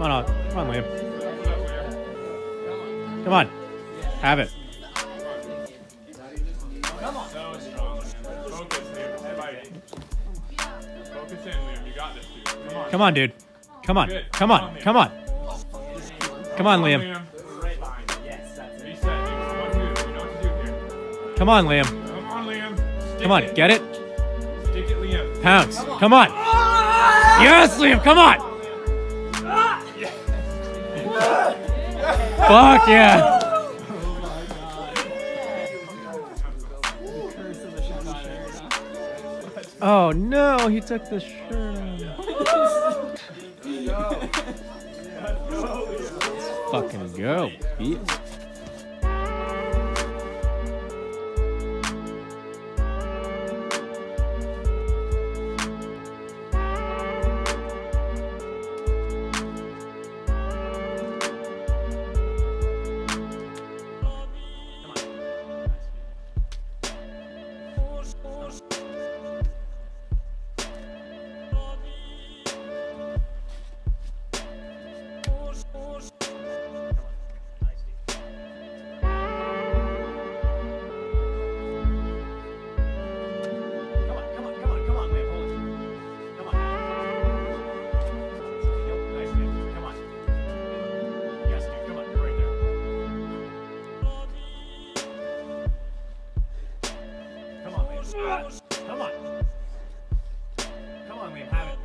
on, Liam. Come on. Have it. Come on. So strong, man. Focus, Liam. Everybody. Focus in, Liam. You got this, dude. Come on. Come on, dude. Come on. Good. Come on. Come on. Come on, Liam. Right behind you. Yes, that's it. Reset, dude. One move. You know what to do here. Come on, Liam. Come on, Liam. Come on. Get it? Stick it, Liam. Pounce. Come on. Yes, Liam. Come on. Fuck yeah. Oh no, he took the shirt off. Fucking go, bitch. Come on. Come on, Liam, have it.